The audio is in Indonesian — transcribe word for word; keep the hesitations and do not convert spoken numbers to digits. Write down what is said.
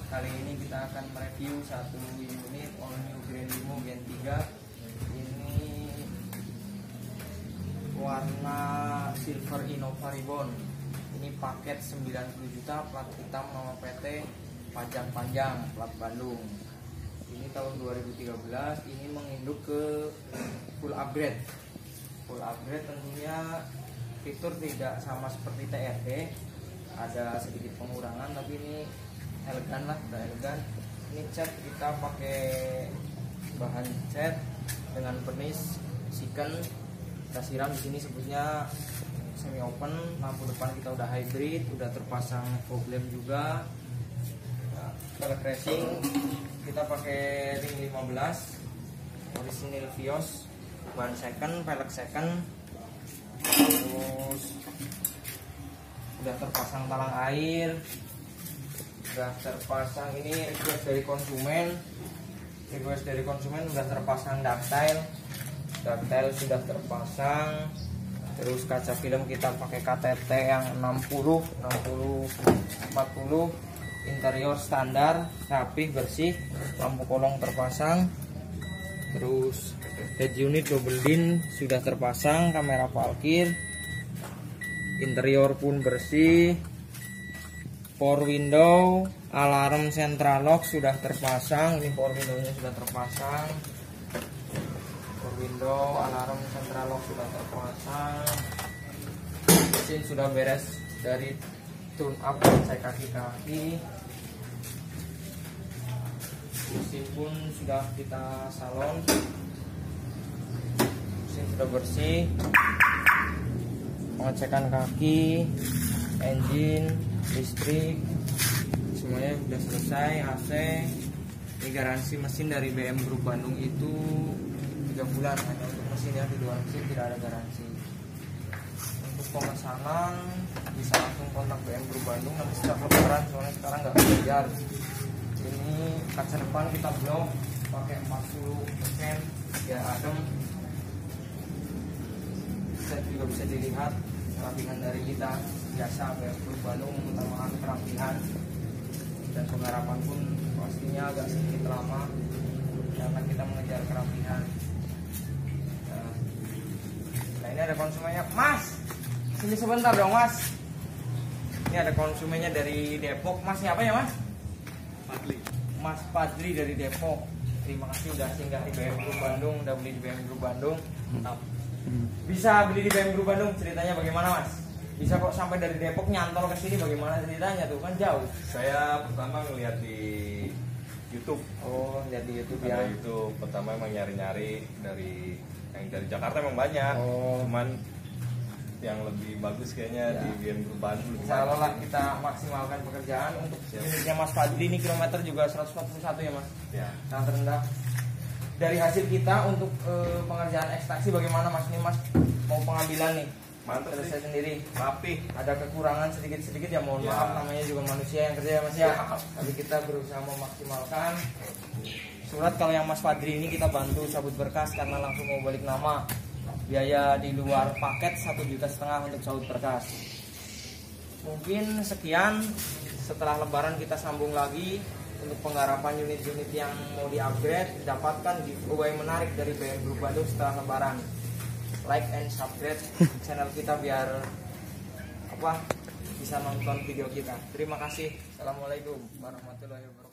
Kali ini kita akan mereview satu unit all new Grand Limo Gen tiga. Ini warna Silver Innova Ribbon. Ini paket sembilan puluh juta, plat hitam, nama P T, pajak panjang, plat Bandung. Ini tahun dua ribu tiga belas. Ini menginduk ke full upgrade. Full upgrade tentunya fitur tidak sama seperti T R D, ada sedikit pengurangan, tapi ini elegan lah, udah elegan. Ini cat kita pakai bahan cat dengan vernis Siken. Kita siram di sini sebutnya semi open. Lampu depan kita udah hybrid, udah terpasang fog lamp juga. Nah, velg racing kita pakai ring lima belas, orisinil Vios, ban second, velg second. Terus udah terpasang talang air, udah terpasang ini request dari konsumen request dari konsumen udah terpasang ductile ductile sudah terpasang. Terus kaca film kita pakai K T T yang enam puluh enam puluh empat puluh, interior standar, rapih, bersih, lampu kolong terpasang. Terus head unit double din sudah terpasang, kamera parkir, interior pun bersih. Power window, alarm central lock sudah terpasang. Ini power windownya sudah terpasang. Power window, alarm central lock sudah terpasang. Mesin sudah beres dari tune up, cek kaki-kaki. Mesin pun sudah kita salon. Mesin sudah bersih. Pengecekan kaki, engine, listrik, semuanya sudah selesai. A C. Ini garansi mesin dari B M Group Bandung itu tiga bulan, hanya untuk mesin ya, di luar mesin tidak ada garansi. Untuk pemesanan bisa langsung kontak B M Group Bandung nanti setelah lebaran, soalnya sekarang nggak kejar. Ini kaca depan kita blok pakai empat puluh persen biar adem. Set juga bisa dilihat kerapihan dari kita. Biasa B M Group Bandung mengutamakan kerapihan, dan penggarapan pun pastinya agak sedikit lama karena kita mengejar kerapihan. Nah, nah ini ada konsumennya, Mas. Sini sebentar dong, Mas. Ini ada konsumennya dari Depok. Mas siapa ya, Mas? Padli. Mas Padli dari Depok. Terima kasih udah singgah di B M Group Bandung, udah beli di B M Group Bandung. Nah, bisa beli di B M Group Bandung, ceritanya bagaimana, Mas? Bisa kok sampai dari Depok nyantol ke sini, bagaimana ceritanya tuh? Kan jauh. Saya pertama ngeliat di YouTube. Oh, lihat di YouTube Ada ya. YouTube pertama emang nyari-nyari dari yang dari Jakarta emang banyak. Oh. Cuman yang lebih bagus kayaknya Ya. di B M Group Bandung. Insya Allah lah kita maksimalkan pekerjaan. Untuk unitnya Mas Fadli ini kilometer juga seratus empat puluh satu ya, Mas? Ya. Sangat rendah. Dari hasil kita untuk eh, pengerjaan ekstraksi bagaimana, Mas? Ini Mas mau pengambilan nih. Mantap sih. Selesai sendiri. Rapi. Ada kekurangan sedikit-sedikit ya, mohon Ya. maaf, namanya juga manusia yang kerja ya, Mas ya. Ya. Tapi kita berusaha memaksimalkan. Surat kalau yang Mas Fadli ini kita bantu cabut berkas karena langsung mau balik nama. Biaya di luar paket satu juta setengah untuk cabut berkas. Mungkin sekian. Setelah lebaran kita sambung lagi untuk penggarapan unit-unit yang mau di-upgrade. Dapatkan giveaway menarik dari B M Group Bandung setelah lebaran. Like and subscribe channel kita biar apa bisa nonton video kita. Terima kasih. Assalamualaikum warahmatullahi wabarakatuh.